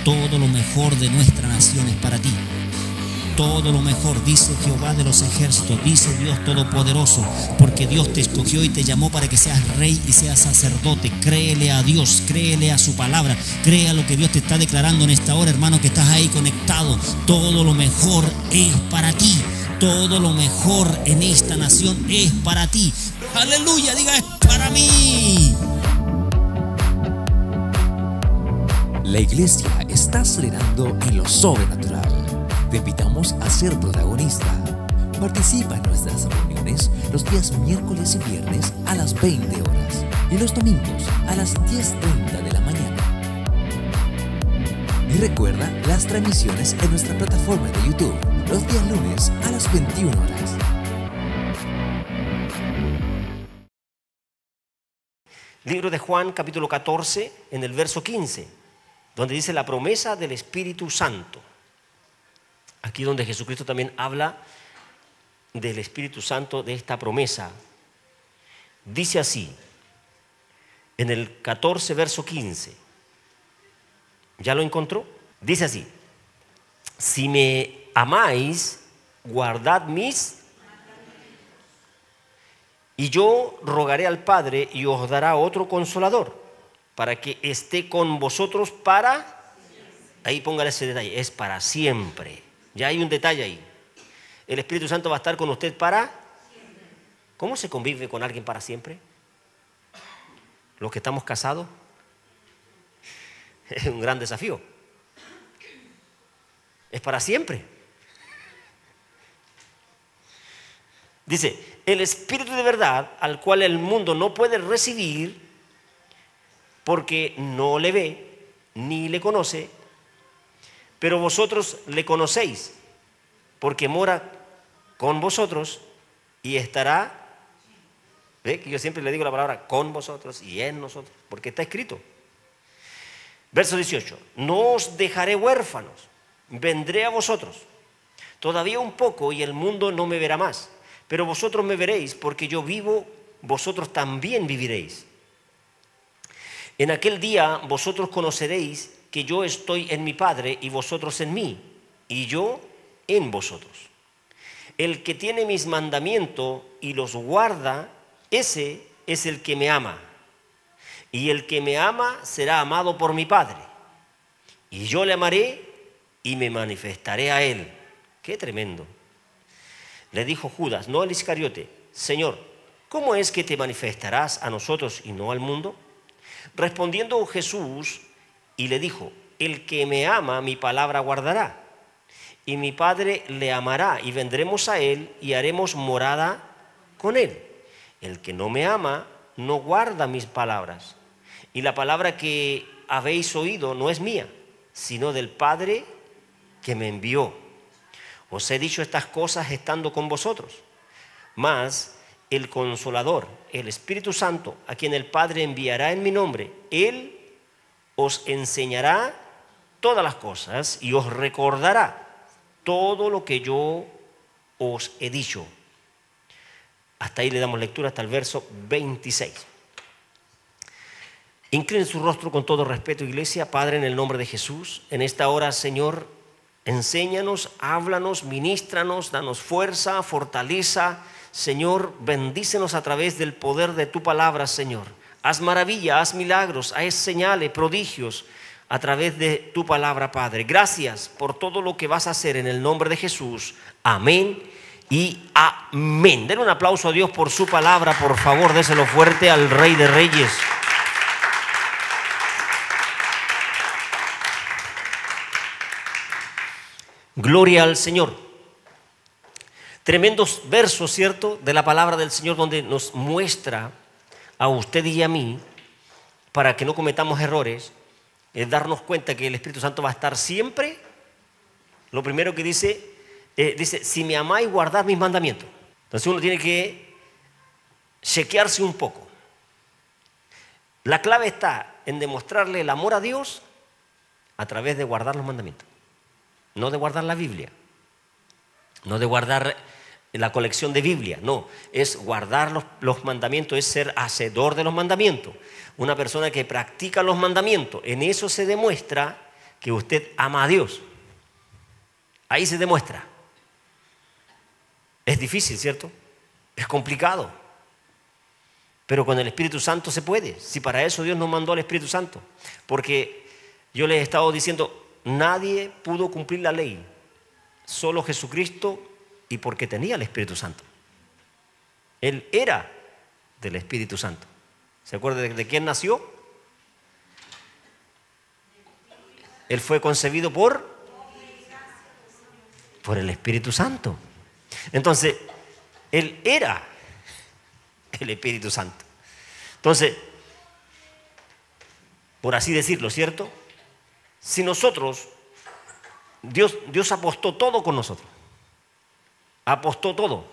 Todo lo mejor de nuestra nación es para ti. Todo lo mejor, dice Jehová de los ejércitos, dice Dios Todopoderoso, porque Dios te escogió y te llamó para que seas rey y seas sacerdote. Créele a Dios, créele a su palabra, cree a lo que Dios te está declarando en esta hora, hermano, que estás ahí conectado. Todo lo mejor es para ti. Todo lo mejor en esta nación es para ti. Aleluya, diga, es para mí. La iglesia está acelerando en lo sobrenatural. Te invitamos a ser protagonista. Participa en nuestras reuniones los días miércoles y viernes a las 20 horas y los domingos a las 10:30 de la mañana. Y recuerda las transmisiones en nuestra plataforma de YouTube los días lunes a las 21 horas. Libro de Juan, capítulo 14, en el verso 15, donde dice la promesa del Espíritu Santo. Aquí donde Jesucristo también habla del Espíritu Santo, de esta promesa. Dice así, en el 14, verso 15. ¿Ya lo encontró? Dice así: si me amáis, guardad mis, y yo rogaré al Padre y os dará otro consolador, para que esté con vosotros para, ahí póngale ese detalle, es para siempre. Ya hay un detalle ahí. El Espíritu Santo va a estar con usted para siempre. ¿Cómo se convive con alguien para siempre? Los que estamos casados, es un gran desafío. Es para siempre. Dice, el Espíritu de verdad, al cual el mundo no puede recibir porque no le ve ni le conoce, pero vosotros le conocéis, porque mora con vosotros y estará. ¿Ve? Que yo siempre le digo la palabra con vosotros y en nosotros, porque está escrito. Verso 18: no os dejaré huérfanos, vendré a vosotros. Todavía un poco y el mundo no me verá más, pero vosotros me veréis, porque yo vivo, vosotros también viviréis. En aquel día vosotros conoceréis que yo estoy en mi Padre y vosotros en mí, y yo en vosotros. El que tiene mis mandamientos y los guarda, ese es el que me ama. Y el que me ama será amado por mi Padre. Y yo le amaré y me manifestaré a él. ¡Qué tremendo! Le dijo Judas, no al Iscariote: Señor, ¿cómo es que te manifestarás a nosotros y no al mundo? Respondiendo Jesús y le dijo: el que me ama, mi palabra guardará, y mi Padre le amará, y vendremos a él y haremos morada con él. El que no me ama, no guarda mis palabras, y la palabra que habéis oído no es mía, sino del Padre que me envió. Os he dicho estas cosas estando con vosotros, mas el Consolador, el Espíritu Santo, a quien el Padre enviará en mi nombre, él os enseñará todas las cosas y os recordará todo lo que yo os he dicho. Hasta ahí le damos lectura hasta el verso 26. Inclinen su rostro con todo respeto, iglesia. Padre, en el nombre de Jesús, en esta hora, Señor, enséñanos, háblanos, ministranos, danos fuerza, fortaleza. Señor, bendícenos a través del poder de tu palabra, Señor. Haz maravilla, haz milagros, haz señales, prodigios a través de tu palabra, Padre. Gracias por todo lo que vas a hacer en el nombre de Jesús. Amén y amén. Den un aplauso a Dios por su palabra, por favor, déselo fuerte al Rey de Reyes. Gloria al Señor. Tremendos versos, ¿cierto?, de la palabra del Señor, donde nos muestra a usted y a mí, para que no cometamos errores, es darnos cuenta que el Espíritu Santo va a estar siempre. Lo primero que dice, si me amáis, guardad mis mandamientos. Entonces uno tiene que chequearse un poco. La clave está en demostrarle el amor a Dios a través de guardar los mandamientos. No de guardar la Biblia, no de guardar la colección de Biblia, no, es guardar los mandamientos, es ser hacedor de los mandamientos. Una persona que practica los mandamientos, en eso se demuestra que usted ama a Dios. Ahí se demuestra. Es difícil, ¿cierto? Es complicado. Pero con el Espíritu Santo se puede. Si para eso Dios nos mandó al Espíritu Santo. Porque yo les he estado diciendo, nadie pudo cumplir la ley. Solo Jesucristo, y porque tenía el Espíritu Santo. Él era del Espíritu Santo. ¿Se acuerda de quién nació? Él fue concebido por el Espíritu Santo. Entonces, Él era el Espíritu Santo. Entonces, por así decirlo, ¿cierto? Si nosotros, Dios apostó todo con nosotros. Apostó todo.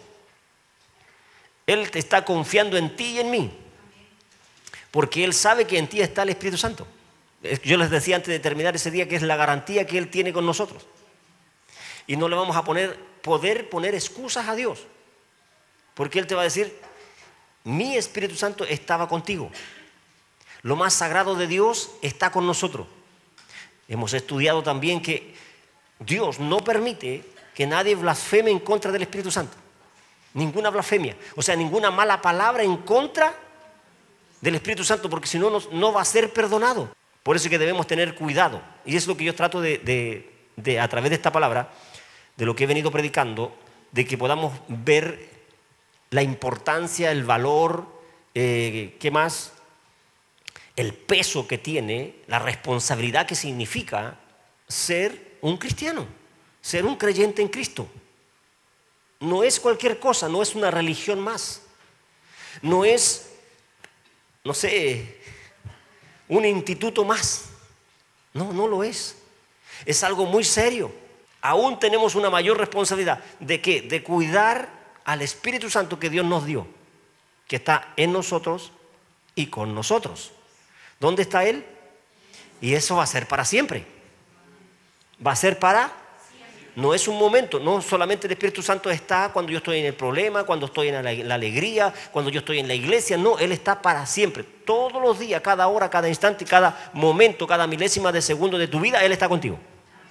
Él te está confiando en ti y en mí. Porque Él sabe que en ti está el Espíritu Santo. Yo les decía antes de terminar ese día que es la garantía que Él tiene con nosotros. Y no le vamos a poder poner excusas a Dios. Porque Él te va a decir, mi Espíritu Santo estaba contigo. Lo más sagrado de Dios está con nosotros. Hemos estudiado también que Dios no permite que nadie blasfeme en contra del Espíritu Santo. Ninguna blasfemia. O sea, ninguna mala palabra en contra del Espíritu Santo, porque si no, no va a ser perdonado. Por eso es que debemos tener cuidado. Y es lo que yo trato de a través de esta palabra, de lo que he venido predicando, de que podamos ver la importancia, el valor, ¿qué más? El peso que tiene, la responsabilidad que significa ser un cristiano, ser un creyente en Cristo. No es cualquier cosa, no es una religión más. No es, no sé, un instituto más. No, no lo es. Es algo muy serio. Aún tenemos una mayor responsabilidad. ¿De qué? De cuidar al Espíritu Santo que Dios nos dio, que está en nosotros y con nosotros. ¿Dónde está Él? Y eso va a ser para siempre. Va a ser para... No es un momento, no solamente el Espíritu Santo está cuando yo estoy en el problema, cuando estoy en la alegría, cuando yo estoy en la iglesia. No, Él está para siempre. Todos los días, cada hora, cada instante, cada momento, cada milésima de segundo de tu vida, Él está contigo.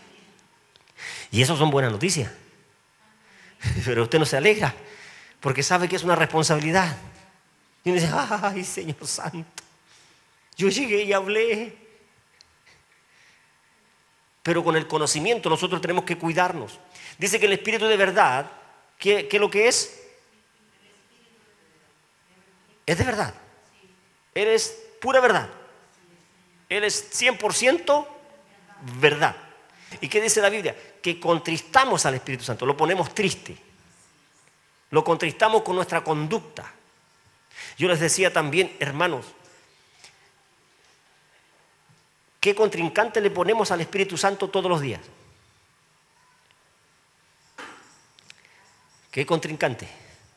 Y eso son buenas noticias. Pero usted no se alegra porque sabe que es una responsabilidad. Y uno dice, ay, Señor Santo, yo llegué y hablé. Pero con el conocimiento nosotros tenemos que cuidarnos. Dice que el Espíritu de verdad, ¿qué es lo que es? Es de verdad. Él es pura verdad. Él es 100% verdad. ¿Y qué dice la Biblia? Que contristamos al Espíritu Santo, lo ponemos triste. Lo contristamos con nuestra conducta. Yo les decía también, hermanos, ¿qué contrincante le ponemos al Espíritu Santo todos los días? ¿Qué contrincante?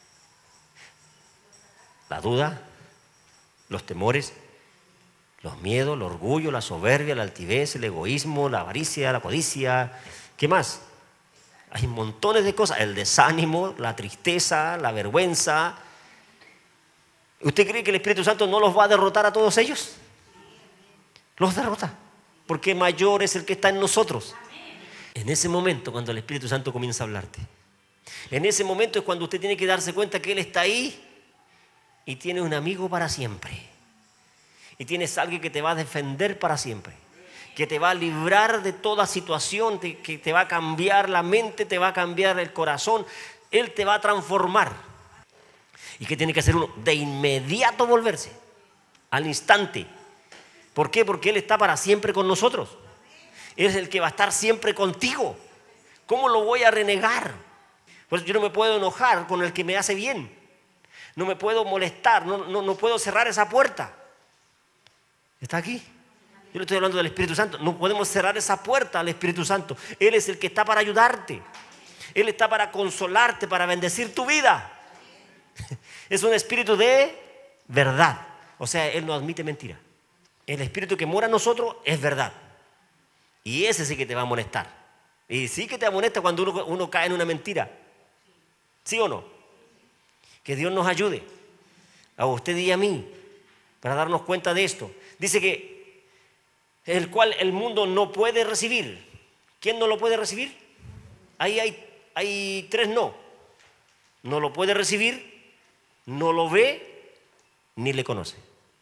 La duda, los temores, los miedos, el orgullo, la soberbia, la altivez, el egoísmo, la avaricia, la codicia. ¿Qué más? Hay montones de cosas. El desánimo, la tristeza, la vergüenza. ¿Usted cree que el Espíritu Santo no los va a derrotar a todos ellos? Los derrota, porque mayor es el que está en nosotros. En ese momento, cuando el Espíritu Santo comienza a hablarte, en ese momento es cuando usted tiene que darse cuenta que Él está ahí y tiene un amigo para siempre. Y tienes alguien que te va a defender para siempre, que te va a librar de toda situación, que te va a cambiar la mente, te va a cambiar el corazón. Él te va a transformar. ¿Y qué tiene que hacer uno? De inmediato volverse, al instante. ¿Por qué? Porque Él está para siempre con nosotros. Él es el que va a estar siempre contigo. ¿Cómo lo voy a renegar? Pues yo no me puedo enojar con el que me hace bien. No me puedo molestar, no puedo cerrar esa puerta. ¿Está aquí? Yo le estoy hablando del Espíritu Santo. No podemos cerrar esa puerta al Espíritu Santo. Él es el que está para ayudarte. Él está para consolarte, para bendecir tu vida. Es un espíritu de verdad. O sea, Él no admite mentira. El espíritu que mora en nosotros es verdad. Y ese sí que te va a molestar. Y sí que te molesta cuando uno cae en una mentira. ¿Sí o no? Que Dios nos ayude, a usted y a mí, para darnos cuenta de esto. Dice que el cual el mundo no puede recibir. ¿Quién no lo puede recibir? Ahí hay tres no. No lo puede recibir, no lo ve, ni le conoce.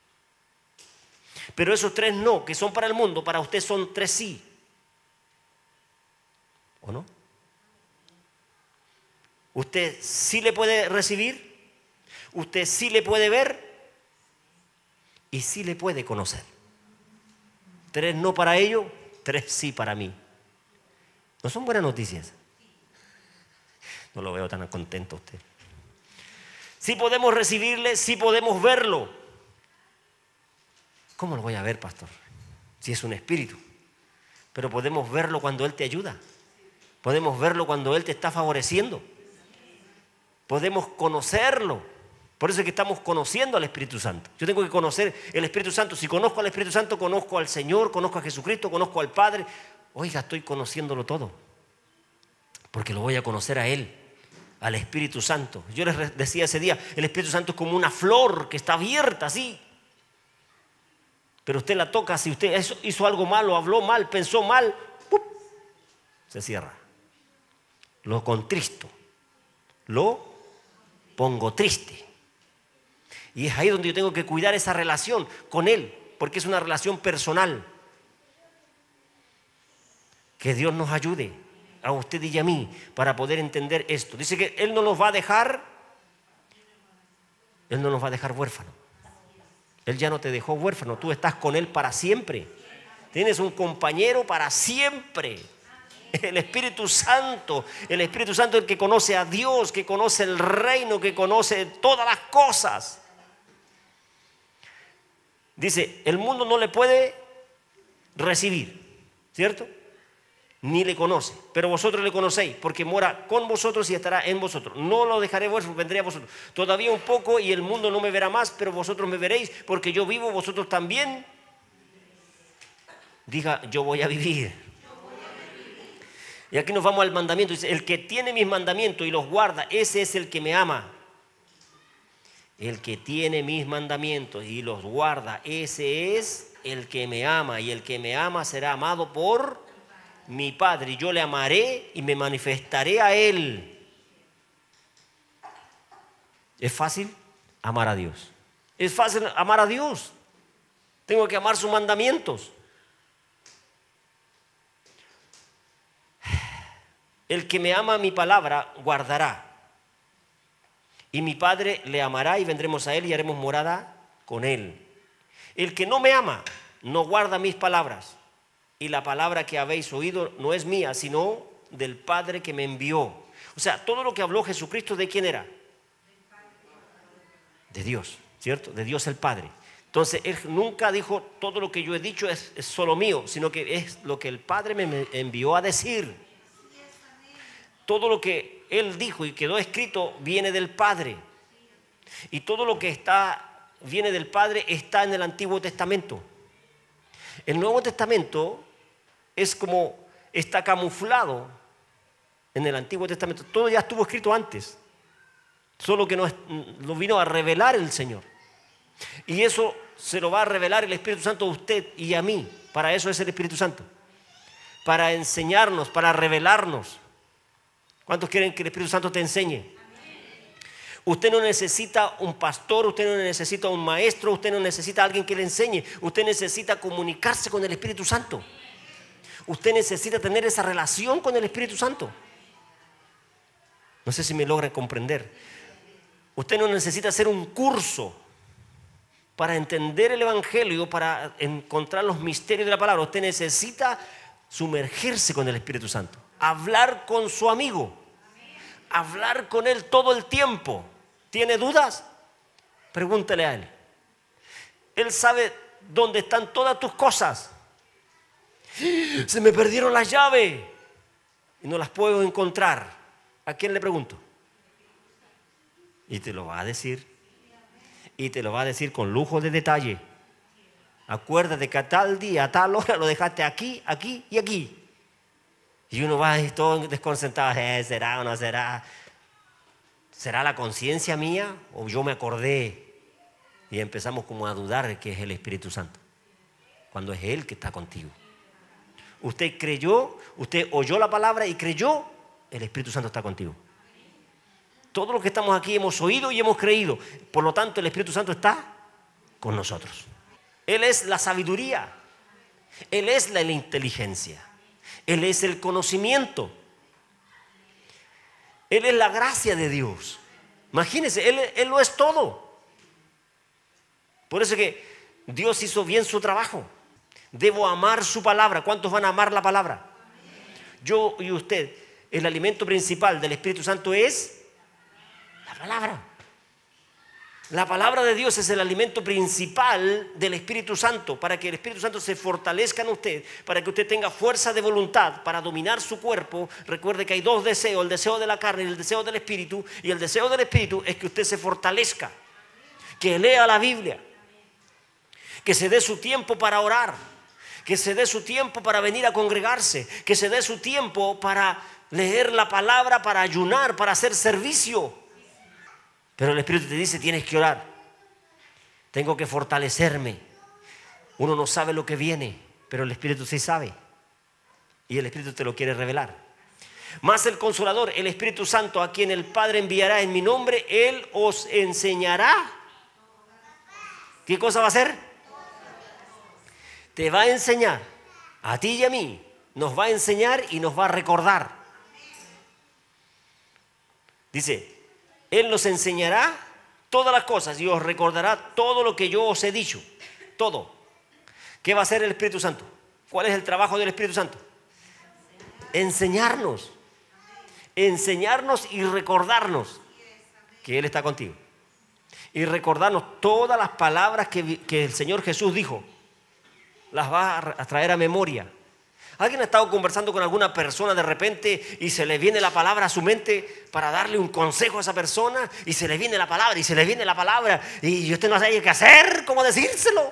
Pero esos tres no, que son para el mundo, para usted son tres sí. ¿O no? Usted sí le puede recibir, usted sí le puede ver y sí le puede conocer. Tres no para ellos, tres sí para mí. ¿No son buenas noticias? No lo veo tan contento usted. Sí podemos recibirle, sí podemos verlo. ¿Cómo lo voy a ver, pastor? Si es un espíritu. Pero podemos verlo cuando Él te ayuda. Podemos verlo cuando Él te está favoreciendo. Podemos conocerlo. Por eso es que estamos conociendo al Espíritu Santo. Yo tengo que conocer el Espíritu Santo. Si conozco al Espíritu Santo, conozco al Señor, conozco a Jesucristo, conozco al Padre. Oiga, estoy conociéndolo todo. Porque lo voy a conocer a Él, al Espíritu Santo. Yo les decía ese día, el Espíritu Santo es como una flor que está abierta así. Pero usted la toca, si usted hizo algo malo, habló mal, pensó mal, ¡pup!, se cierra. Lo contristo, lo pongo triste. Y es ahí donde yo tengo que cuidar esa relación con Él, porque es una relación personal. Que Dios nos ayude a usted y a mí para poder entender esto. Dice que Él no nos va a dejar huérfanos. Él ya no te dejó huérfano, tú estás con Él para siempre. Tienes un compañero para siempre. El Espíritu Santo es el que conoce a Dios, que conoce el reino, que conoce todas las cosas. Dice, el mundo no le puede recibir, ¿cierto? Ni le conoce, pero vosotros le conocéis, porque mora con vosotros y estará en vosotros. No lo dejaré vuestro, vendré a vosotros. Todavía un poco y el mundo no me verá más, pero vosotros me veréis, porque yo vivo, vosotros también. Diga, yo voy a vivir. Y aquí nos vamos al mandamiento. Dice, el que tiene mis mandamientos y los guarda, ese es el que me ama. El que tiene mis mandamientos y los guarda, ese es el que me ama. Y el que me ama será amado por mi Padre. Y yo le amaré y me manifestaré a Él. ¿Es fácil amar a Dios? ¿Es fácil amar a Dios? Tengo que amar sus mandamientos. El que me ama mi palabra guardará. Y mi Padre le amará y vendremos a Él y haremos morada con Él. El que no me ama no guarda mis palabras. Y la palabra que habéis oído no es mía, sino del Padre que me envió. O sea, todo lo que habló Jesucristo, ¿de quién era? De Dios, ¿cierto? De Dios el Padre. Entonces, Él nunca dijo, todo lo que yo he dicho es solo mío, sino que es lo que el Padre me envió a decir. Todo lo que Él dijo y quedó escrito viene del Padre. Y todo lo que viene del Padre está en el Antiguo Testamento. El Nuevo Testamento es como está camuflado en el Antiguo Testamento. Todo ya estuvo escrito antes, solo que lo vino a revelar el Señor. Y eso se lo va a revelar el Espíritu Santo a usted y a mí. Para eso es el Espíritu Santo, para enseñarnos, para revelarnos. ¿Cuántos quieren que el Espíritu Santo te enseñe? Usted no necesita un pastor, usted no necesita un maestro, usted no necesita a alguien que le enseñe. Usted necesita comunicarse con el Espíritu Santo. Usted necesita tener esa relación con el Espíritu Santo. No sé si me logra comprender. Usted no necesita hacer un curso para entender el Evangelio, para encontrar los misterios de la palabra. Usted necesita sumergirse con el Espíritu Santo. Hablar con su amigo. Hablar con Él todo el tiempo. ¿Tiene dudas? Pregúntele a Él. Él sabe dónde están todas tus cosas. Se me perdieron las llaves y no las puedo encontrar. ¿A quién le pregunto? Y te lo va a decir. Y te lo va a decir con lujo de detalle. Acuérdate que a tal día, a tal hora lo dejaste aquí, aquí y aquí. Y uno va todo desconcentrado. ¿Será o no será? ¿Será la conciencia mía o yo me acordé? Y empezamos como a dudar que es el Espíritu Santo. Cuando es Él que está contigo. Usted creyó, usted oyó la palabra y creyó, el Espíritu Santo está contigo. Todos los que estamos aquí hemos oído y hemos creído. Por lo tanto, el Espíritu Santo está con nosotros. Él es la sabiduría. Él es la inteligencia. Él es el conocimiento. Él es la gracia de Dios. Imagínense, Él lo es todo. Por eso es que Dios hizo bien su trabajo. Debo amar su palabra. ¿Cuántos van a amar la palabra? Yo y usted, el alimento principal del Espíritu Santo es la palabra. La palabra de Dios es el alimento principal del Espíritu Santo, para que el Espíritu Santo se fortalezca en usted, para que usted tenga fuerza de voluntad para dominar su cuerpo. Recuerde que hay dos deseos, el deseo de la carne y el deseo del Espíritu. Y el deseo del Espíritu es que usted se fortalezca, que lea la Biblia, que se dé su tiempo para orar, que se dé su tiempo para venir a congregarse, que se dé su tiempo para leer la palabra, para ayunar, para hacer servicio. Pero el Espíritu te dice, tienes que orar. Tengo que fortalecerme. Uno no sabe lo que viene, pero el Espíritu sí sabe. Y el Espíritu te lo quiere revelar. Más el Consolador, el Espíritu Santo, a quien el Padre enviará en mi nombre, Él os enseñará. ¿Qué cosa va a hacer? Te va a enseñar. A ti y a mí. Nos va a enseñar y nos va a recordar. Dice, Él nos enseñará todas las cosas y os recordará todo lo que yo os he dicho. Todo. ¿Qué va a hacer el Espíritu Santo? ¿Cuál es el trabajo del Espíritu Santo? Enseñarnos. Enseñarnos y recordarnos que Él está contigo. Y recordarnos todas las palabras que el Señor Jesús dijo. Las va a traer a memoria. ¿Alguien ha estado conversando con alguna persona de repente y se le viene la palabra a su mente para darle un consejo a esa persona? Y se le viene la palabra y se le viene la palabra y usted no sabe qué hacer, cómo decírselo.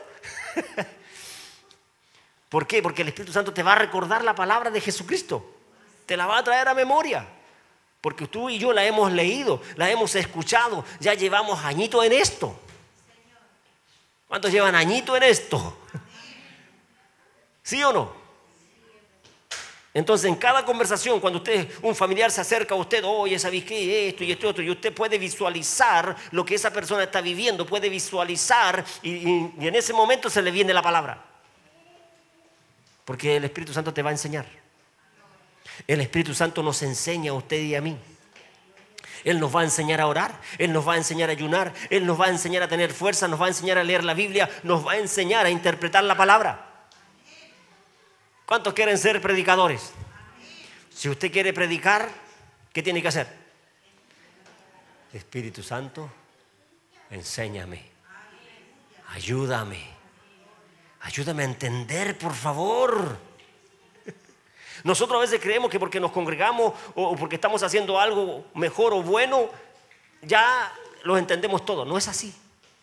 ¿Por qué? Porque el Espíritu Santo te va a recordar la palabra de Jesucristo. Te la va a traer a memoria. Porque tú y yo la hemos leído, la hemos escuchado. Ya llevamos añito en esto. ¿Cuántos llevan añito en esto? ¿Sí o no? Entonces, en cada conversación, cuando un familiar se acerca a usted, oye, ¿sabes qué? Esto y esto otro, y usted puede visualizar lo que esa persona está viviendo, puede visualizar, y en ese momento se le viene la palabra. Porque el Espíritu Santo te va a enseñar. El Espíritu Santo nos enseña a usted y a mí. Él nos va a enseñar a orar, Él nos va a enseñar a ayunar, Él nos va a enseñar a tener fuerza, nos va a enseñar a leer la Biblia, nos va a enseñar a interpretar la palabra. ¿Cuántos quieren ser predicadores? Si usted quiere predicar, ¿qué tiene que hacer? Espíritu Santo, enséñame, ayúdame a entender, por favor. Nosotros a veces creemos que porque nos congregamos o porque estamos haciendo algo mejor o bueno, ya lo entendemos todo. No es así.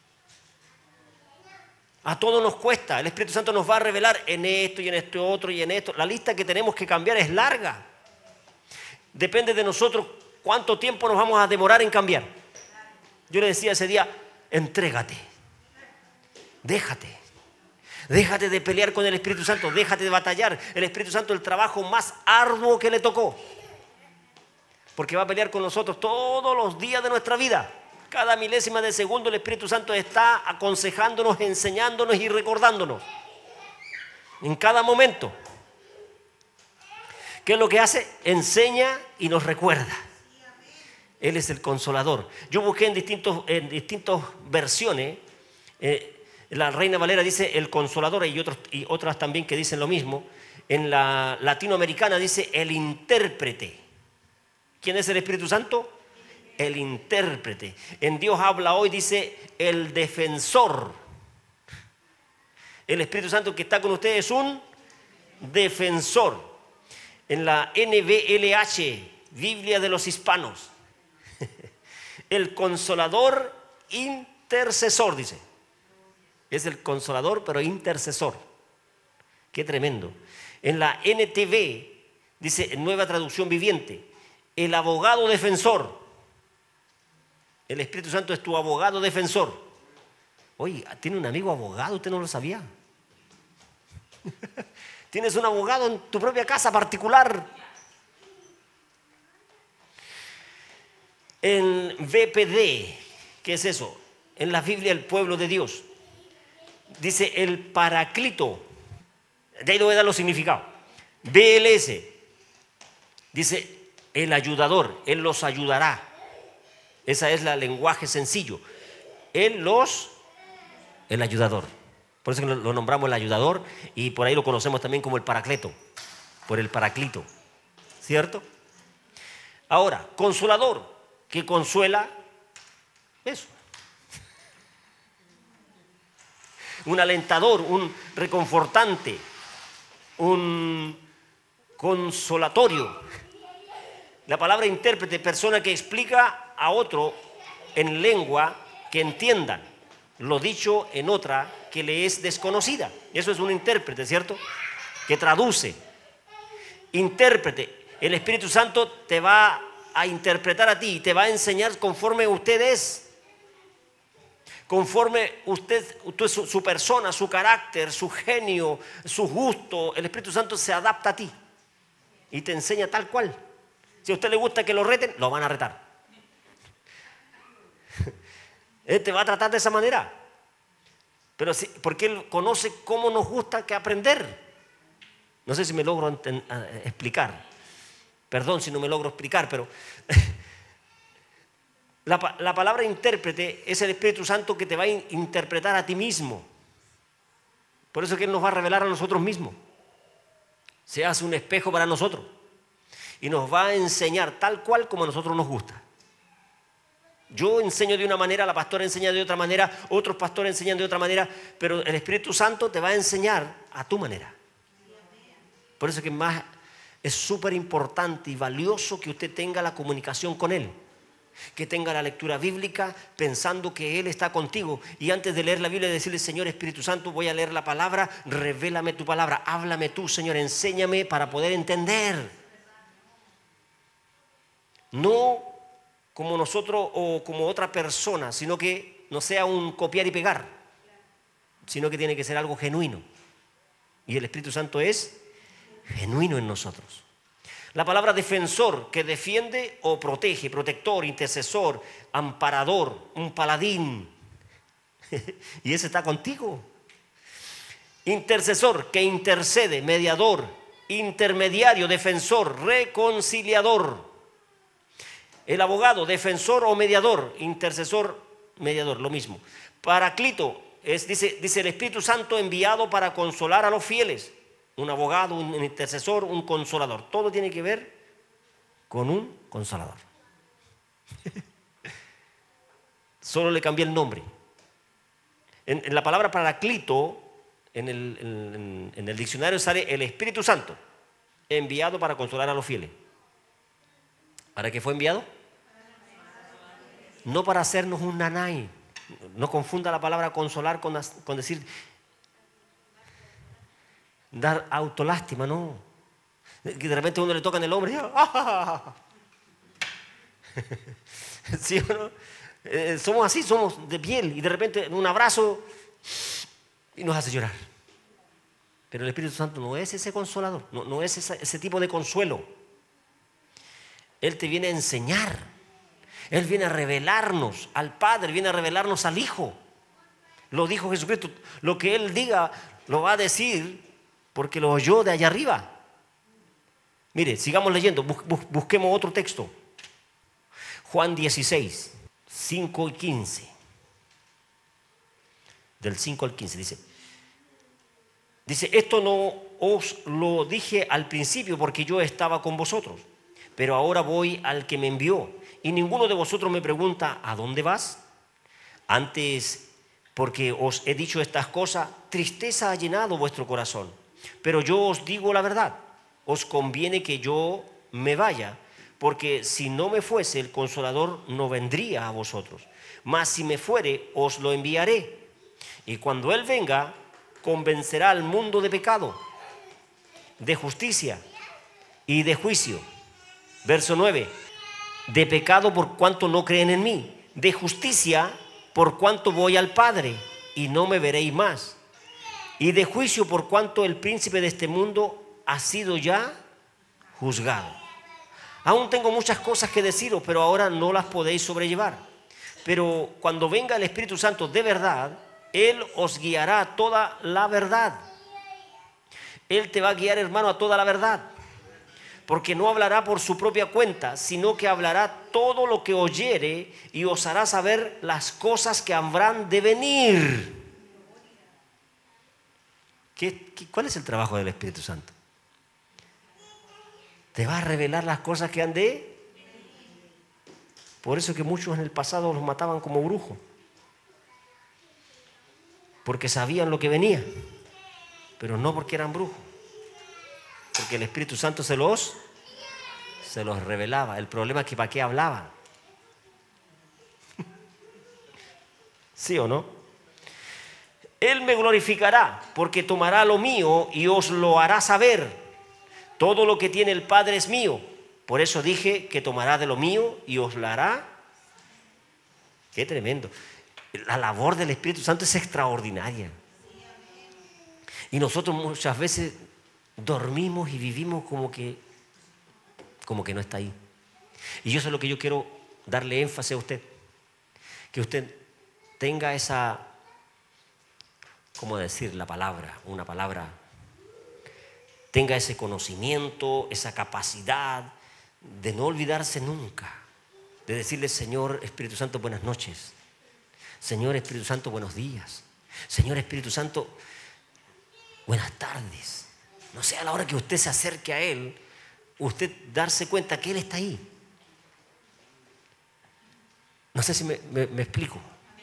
A todos nos cuesta. El Espíritu Santo nos va a revelar en esto y en esto otro y en esto. La lista que tenemos que cambiar es larga. Depende de nosotros cuánto tiempo nos vamos a demorar en cambiar. Yo le decía ese día, entrégate. Déjate de pelear con el Espíritu Santo. Déjate de batallar. El Espíritu Santo es el trabajo más arduo que le tocó. Porque va a pelear con nosotros todos los días de nuestra vida. Cada milésima de segundo el Espíritu Santo está aconsejándonos, enseñándonos y recordándonos. En cada momento. ¿Qué es lo que hace? Enseña y nos recuerda. Él es el Consolador. Yo busqué en distintas versiones. La Reina Valera dice el Consolador y otras también que dicen lo mismo. En la latinoamericana dice el intérprete. ¿Quién es el Espíritu Santo? El intérprete. En Dios habla hoy dice el defensor. El Espíritu Santo que está con ustedes es un defensor. En la NBLH, Biblia de los Hispanos, el Consolador intercesor, dice. Es el Consolador, pero intercesor. Qué tremendo. En la NTV, dice, Nueva Traducción Viviente, el abogado defensor. El Espíritu Santo es tu abogado defensor. Oye, ¿tiene un amigo abogado? ¿Usted no lo sabía? Tienes un abogado en tu propia casa particular. En VPD, ¿qué es eso? En la Biblia, el pueblo de Dios. Dice el Paráclito. De ahí le voy a dar los significados. BLS. Dice el ayudador. Él los ayudará. Esa es el lenguaje sencillo. El ayudador. Por eso lo nombramos el ayudador y por ahí lo conocemos también como el Paracleto. Por el Paráclito. ¿Cierto? Ahora, consolador, que consuela eso. Un alentador, un reconfortante, un consolatorio. La palabra intérprete, persona que explica a otro en lengua que entiendan lo dicho en otra que le es desconocida. Eso es un intérprete, ¿cierto? Que traduce. Intérprete. El Espíritu Santo te va a interpretar a ti y te va a enseñar conforme usted es. Conforme usted su persona, su carácter, su genio, su gusto, el Espíritu Santo se adapta a ti y te enseña tal cual. Si a usted le gusta que lo reten, lo van a retar. Él te va a tratar de esa manera. Pero sí, porque Él conoce cómo nos gusta que aprender. No sé si me logro explicar. Perdón si no me logro explicar, pero la palabra intérprete es el Espíritu Santo que te va a interpretar a ti mismo. Por eso es que Él nos va a revelar a nosotros mismos. Se hace un espejo para nosotros y nos va a enseñar tal cual como a nosotros nos gusta. Yo enseño de una manera, la pastora enseña de otra manera, otros pastores enseñan de otra manera, pero el Espíritu Santo te va a enseñar a tu manera. Por eso es que más es súper importante y valioso que usted tenga la comunicación con Él, que tenga la lectura bíblica pensando que Él está contigo y antes de leer la Biblia decirle: Señor Espíritu Santo, voy a leer la palabra, revélame tu palabra, háblame tú, Señor, enséñame para poder entender. No como nosotros o como otra persona, sino que no sea un copiar y pegar, sino que tiene que ser algo genuino. Y el Espíritu Santo es genuino en nosotros. La palabra defensor, que defiende o protege, protector, intercesor, amparador, un paladín. Y ese está contigo. Intercesor, que intercede, mediador, intermediario, defensor, reconciliador. El abogado, defensor o mediador, intercesor, mediador, lo mismo. Paraclito, dice el Espíritu Santo enviado para consolar a los fieles. Un abogado, un intercesor, un consolador. Todo tiene que ver con un consolador. Solo le cambié el nombre. En la palabra paraclito, en el diccionario sale el Espíritu Santo, enviado para consolar a los fieles. ¿Para qué fue enviado? No para hacernos un nanay. No confunda la palabra consolar con decir dar autolástima, no. Que de repente a uno le toca en el hombro y ¡ah! ¿Sí o no? Somos así, somos de piel y de repente un abrazo y nos hace llorar. Pero el Espíritu Santo no es ese consolador, no es ese tipo de consuelo. Él te viene a enseñar. Él viene a revelarnos al Padre, viene a revelarnos al Hijo. Lo dijo Jesucristo. Lo que Él diga lo va a decir porque lo oyó de allá arriba. Mire, sigamos leyendo. Busquemos otro texto. Juan 16, 5 y 15. Del 5 al 15 dice, esto no os lo dije al principio porque yo estaba con vosotros. Pero ahora voy al que me envió, y ninguno de vosotros me pregunta: ¿a dónde vas? Antes, porque os he dicho estas cosas, tristeza ha llenado vuestro corazón. Pero yo os digo la verdad, os conviene que yo me vaya, porque si no me fuese, el Consolador no vendría a vosotros. Mas si me fuere, os lo enviaré. Y cuando Él venga, convencerá al mundo de pecado, de justicia y de juicio. Verso 9, de pecado por cuanto no creen en mí, de justicia por cuanto voy al Padre y no me veréis más, y de juicio por cuanto el príncipe de este mundo ha sido ya juzgado. Aún tengo muchas cosas que deciros, pero ahora no las podéis sobrellevar. Pero cuando venga el Espíritu Santo de verdad, Él os guiará a toda la verdad. Él te va a guiar, hermano, a toda la verdad. Porque no hablará por su propia cuenta, sino que hablará todo lo que oyere y os hará saber las cosas que habrán de venir. ¿Cuál es el trabajo del Espíritu Santo? Te va a revelar las cosas que han de. Por eso que muchos en el pasado los mataban como brujos, porque sabían lo que venía, pero no porque eran brujos, porque el Espíritu Santo se los revelaba. El problema es que ¿para qué hablaban? ¿Sí o no? Él me glorificará, porque tomará lo mío y os lo hará saber. Todo lo que tiene el Padre es mío. Por eso dije que tomará de lo mío y os lo hará. Qué tremendo. La labor del Espíritu Santo es extraordinaria. Y nosotros muchas veces dormimos y vivimos como que no está ahí. Y eso es lo que yo quiero darle énfasis a usted. Que usted tenga esa, ¿cómo decir la palabra? Una palabra. Tenga ese conocimiento, esa capacidad de no olvidarse nunca. De decirle: Señor Espíritu Santo, buenas noches. Señor Espíritu Santo, buenos días. Señor Espíritu Santo, buenas tardes. No sé, a la hora que usted se acerque a Él, usted darse cuenta que Él está ahí. No sé si me explico.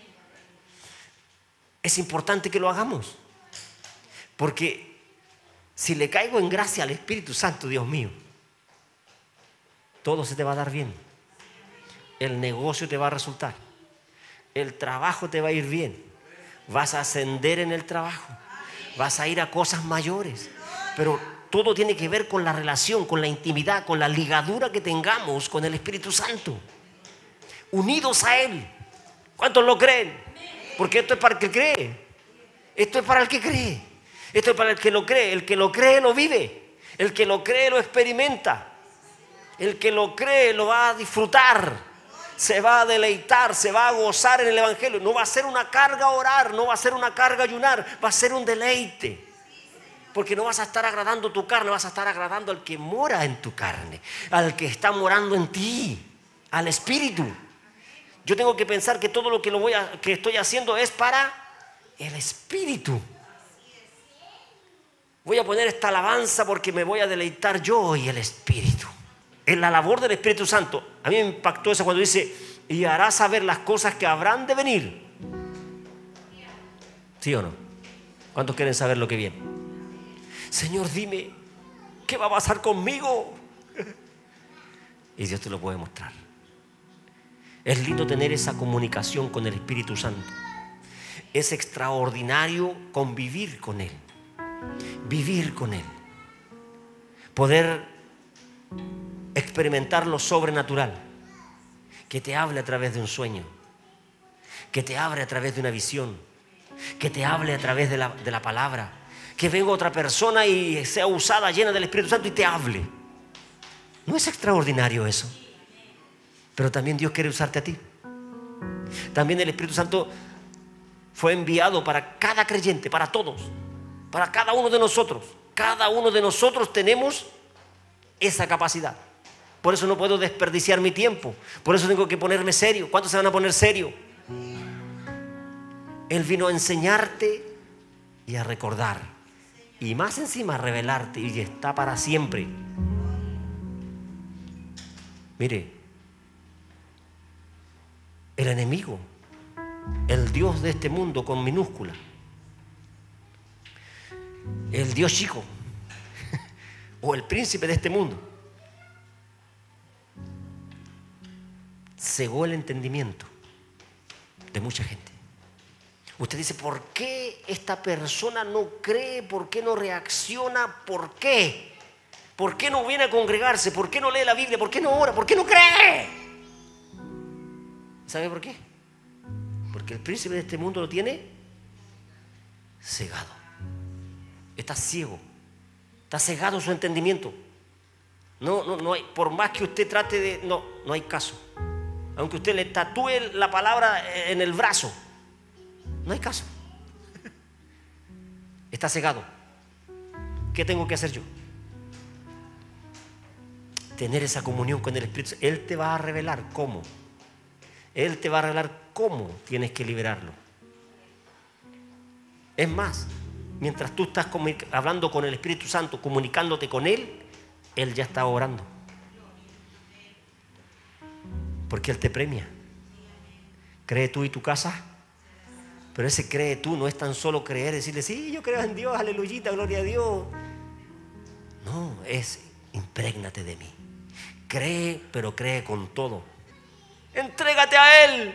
Es importante que lo hagamos. Porque si le caigo en gracia al Espíritu Santo, Dios mío, todo se te va a dar bien. El negocio te va a resultar. El trabajo te va a ir bien. Vas a ascender en el trabajo. Vas a ir a cosas mayores. Pero todo tiene que ver con la relación, con la intimidad, con la ligadura que tengamos con el Espíritu Santo. Unidos a Él. ¿Cuántos lo creen? Porque esto es para el que cree. Esto es para el que cree. Esto es para el que lo cree. El que lo cree lo vive. El que lo cree lo experimenta. El que lo cree lo va a disfrutar. Se va a deleitar, se va a gozar en el Evangelio. No va a ser una carga orar, no va a ser una carga ayunar, va a ser un deleite. Porque no vas a estar agradando tu carne, vas a estar agradando al que mora en tu carne, al que está morando en ti, al Espíritu. Yo tengo que pensar que todo lo que estoy haciendo es para el Espíritu. Voy a poner esta alabanza porque me voy a deleitar yo y el Espíritu. En la labor del Espíritu Santo. A mí me impactó eso cuando dice: y hará saber las cosas que habrán de venir. ¿Sí o no? ¿Cuántos quieren saber lo que viene? Señor, dime, ¿qué va a pasar conmigo? Y Dios te lo puede mostrar. Es lindo tener esa comunicación con el Espíritu Santo. Es extraordinario convivir con Él. Vivir con Él. Poder experimentar lo sobrenatural, que te hable a través de un sueño, que te hable a través de una visión, que te hable a través de la palabra, que venga otra persona y sea usada, llena del Espíritu Santo y te hable. ¿No es extraordinario eso? Pero también Dios quiere usarte a ti. También el Espíritu Santo fue enviado para cada creyente, para todos, para cada uno de nosotros. Cada uno de nosotros tenemos esa capacidad. Por eso no puedo desperdiciar mi tiempo. Por eso tengo que ponerme serio. ¿Cuántos se van a poner serio? Él vino a enseñarte y a recordar. Y más encima a revelarte. Y está para siempre. Mire, el enemigo, el Dios de este mundo con minúscula, el Dios chico o el príncipe de este mundo, cegó el entendimiento de mucha gente. Usted dice: ¿por qué esta persona no cree? ¿Por qué no reacciona? ¿Por qué? ¿Por qué no viene a congregarse? ¿Por qué no lee la Biblia? ¿Por qué no ora? ¿Por qué no cree? ¿Sabe por qué? Porque el príncipe de este mundo lo tiene cegado. está ciego, está cegado su entendimiento. No hay, por más que usted trate de, no hay caso. Aunque usted le tatúe la palabra en el brazo, no hay caso. Está cegado. ¿Qué tengo que hacer yo? Tener esa comunión con el Espíritu. Él te va a revelar cómo. Él te va a revelar cómo tienes que liberarlo. Es más, mientras tú estás hablando con el Espíritu Santo, comunicándote con Él, Él ya está orando. Porque Él te premia. ¿Cree tú y tu casa? Pero ese cree tú no es tan solo creer, decirle, sí, yo creo en Dios, aleluyita, gloria a Dios. No, es imprégnate de mí. Cree, pero cree con todo. Entrégate a Él.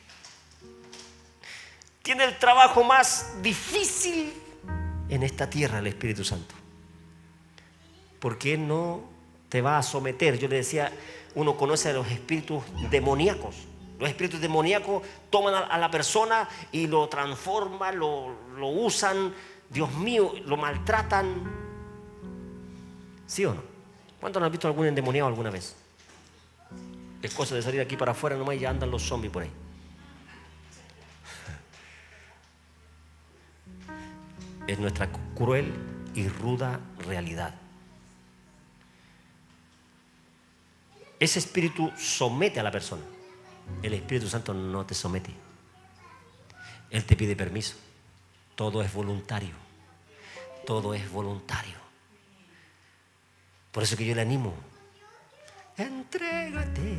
Tiene el trabajo más difícil en esta tierra, el Espíritu Santo. Porque Él no te va a someter. Yo le decía, uno conoce a los espíritus demoníacos. Los espíritus demoníacos toman a la persona y lo transforman, lo usan, Dios mío, lo maltratan. ¿Sí o no? ¿Cuántos han visto algún endemoniado alguna vez? Es cosa de salir aquí para afuera nomás y ya andan los zombies por ahí. Es nuestra cruel y ruda realidad. Ese espíritu somete a la persona. El Espíritu Santo no te somete. Él te pide permiso. Todo es voluntario. Todo es voluntario. Por eso que yo le animo. Entrégate.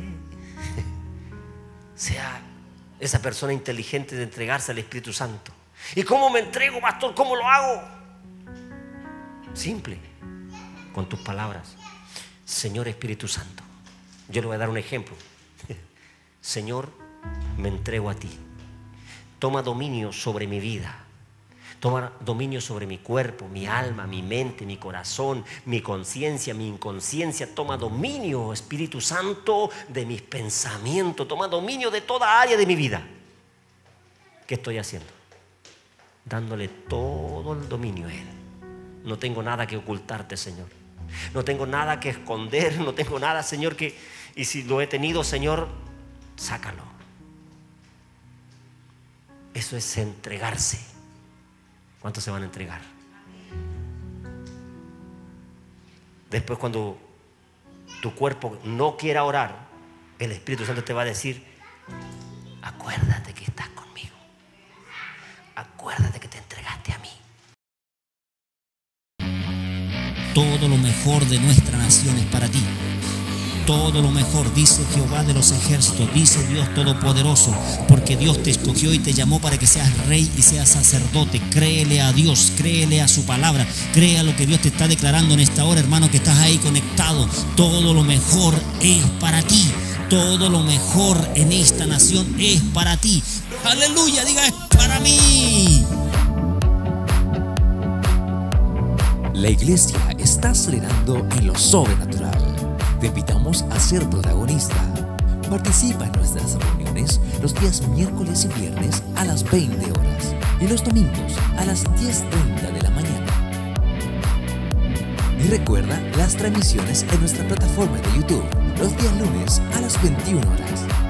Sea esa persona inteligente de entregarse al Espíritu Santo. ¿Y cómo me entrego, pastor? ¿Cómo lo hago? Simple. Con tus palabras. Señor Espíritu Santo. Yo le voy a dar un ejemplo. Señor, me entrego a ti. Toma dominio sobre mi vida. Toma dominio sobre mi cuerpo, mi alma, mi mente, mi corazón, mi conciencia, mi inconsciencia. Toma dominio, Espíritu Santo, de mis pensamientos. Toma dominio de toda área de mi vida. ¿Qué estoy haciendo? Dándole todo el dominio a Él. No tengo nada que ocultarte, Señor. No tengo nada que esconder. No tengo nada, Señor, que... Y si lo he tenido, Señor, sácalo. Eso es entregarse. ¿Cuántos se van a entregar? Después, cuando tu cuerpo no quiera orar, el Espíritu Santo te va a decir, acuérdate que estás conmigo. Acuérdate que te entregaste a mí. Todo lo mejor de nuestra nación es para ti. Todo lo mejor, dice Jehová de los ejércitos, dice Dios Todopoderoso, porque Dios te escogió y te llamó para que seas rey y seas sacerdote. Créele a Dios, créele a su palabra, cree a lo que Dios te está declarando en esta hora, hermano, que estás ahí conectado. Todo lo mejor es para ti. Todo lo mejor en esta nación es para ti. Aleluya, diga, es para mí. La iglesia está acelerando en lo sobrenatural. Te invitamos a ser protagonista. Participa en nuestras reuniones los días miércoles y viernes a las 20 horas y los domingos a las 10:30 de la mañana. Y recuerda las transmisiones en nuestra plataforma de YouTube los días lunes a las 21 horas.